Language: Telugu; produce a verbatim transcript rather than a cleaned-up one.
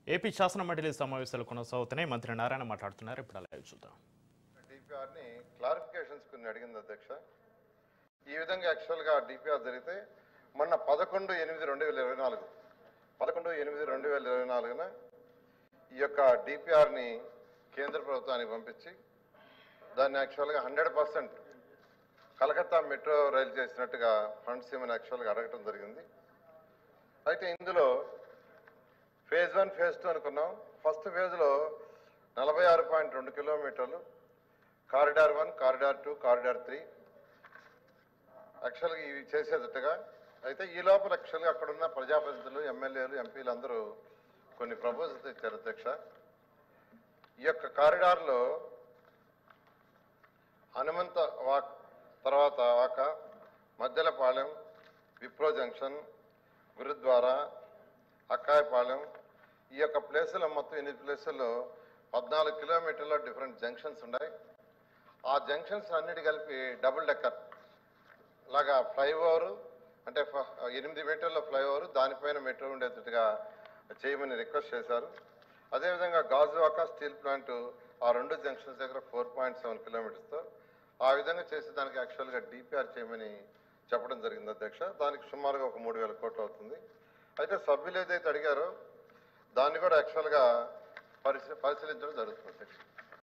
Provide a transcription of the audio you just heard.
ఏపీ శాసన మండలి సమావేశాలు కొనసాగుతున్నాయి. మంత్రి నారాయణ మాట్లాడుతున్నారు. ఇప్పుడు అలా చూద్దాం. డిపిఆర్ ని క్లారిఫికేషన్స్ కొన్ని అడిగింది అధ్యక్ష. ఈ విధంగా యాక్చువల్ గా డిపిఆర్ జరిగితే మొన్న పదకొండు ఎనిమిది రెండు వేల ఇరవై నాలుగు పదకొండు ఎనిమిది రెండు వేల ఇరవై నాలుగున ఈ యొక్క డిపిఆర్ ని కేంద్ర ప్రభుత్వానికి పంపించి దాన్ని యాక్చువల్ గా hundred percent Calcutta metro rail చేసినట్టుగా ఫండ్స్ ఏమైనా యాక్చువల్ గా అడగటం జరిగింది. అయితే ఇందులో ఫేజ్ వన్ ఫేజ్ టూ అనుకున్నాం. ఫస్ట్ ఫేజ్ లో నలభై ఆరు పాయింట్ రెండు కిలోమీటర్లు corridor one, corridor two, corridor three యాక్చువల్గా ఇవి చేసేటట్టుగా. అయితే ఈ లోపల యాక్చువల్గా అక్కడున్న ప్రజాప్రతినిధులు, ఎమ్మెల్యేలు, ఎంపీలు అందరూ కొన్ని ప్రపోజల్స్ ఇచ్చారు అధ్యక్ష. ఈ యొక్క కారిడార్లో హనుమంత వాక్, తర్వాత వాక, మద్దెలపాలెం, విప్రో జంక్షన్, గురుద్వారా, అక్కాయపాలెం, ఈ యొక్క ప్లేసులో మొత్తం ఎనిమిది ప్లేసుల్లో పద్నాలుగు కిలోమీటర్ల డిఫరెంట్ జంక్షన్స్ ఉన్నాయి. ఆ జంక్షన్స్ అన్నిటి కలిపి డబుల్ డెక్కర్ లాగా ఫ్లైఓవర్, అంటే ఎనిమిది మీటర్ల ఫ్లైఓవర్, దానిపైన మెట్రో ఉండేటట్టుగా చేయమని రిక్వెస్ట్ చేశారు. అదేవిధంగా గాజువాక స్టీల్ ప్లాంట్ ఆ రెండు జంక్షన్స్ దగ్గర ఫోర్ పాయింట్ సెవెన్ కిలోమీటర్స్తో ఆ విధంగా చేసేదానికి యాక్చువల్గా డిపిఆర్ చేయమని చెప్పడం జరిగింది అధ్యక్ష. దానికి సుమారుగా ఒక మూడు వేల కోట్లు అవుతుంది. అయితే సభ్యులు ఏదైతే అడిగారో దాన్ని కూడా యాక్చువల్గా పరిశీ పరిశీలించడం జరుగుతుంది అధ్యక్ష.